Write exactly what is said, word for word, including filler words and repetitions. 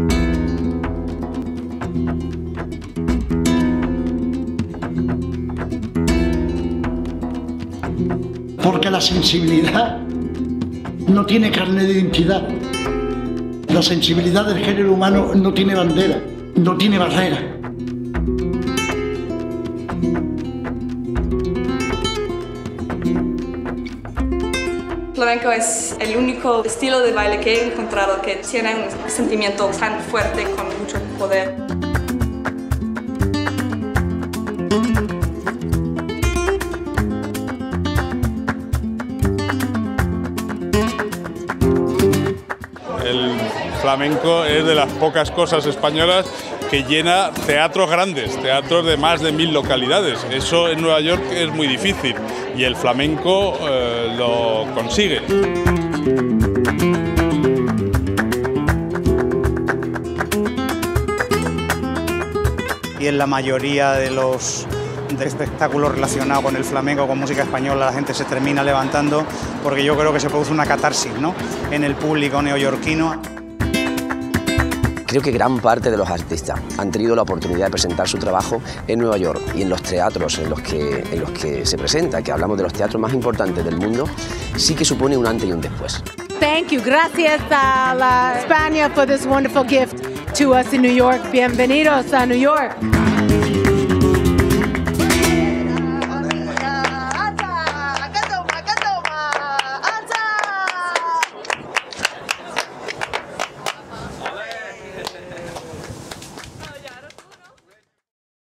Porque la sensibilidad no tiene carnet de identidad. La sensibilidad del género humano no tiene bandera, no tiene barrera. Flamenco es el único estilo de baile que he encontrado que tiene un sentimiento tan fuerte con mucho poder. El flamenco es de las pocas cosas españolas que llena teatros grandes, teatros de más de mil localidades. Eso en Nueva York es muy difícil y el flamenco eh, lo consigue. Y en la mayoría de los de espectáculos relacionados con el flamenco, con música española, la gente se termina levantando porque yo creo que se produce una catarsis, ¿no?, en el público neoyorquino. Creo que gran parte de los artistas han tenido la oportunidad de presentar su trabajo en Nueva York y en los teatros en los que, en los que se presenta, que hablamos de los teatros más importantes del mundo, sí que supone un antes y un después. Thank you. Gracias a la España for this wonderful gift to us in New York. Bienvenidos a New York.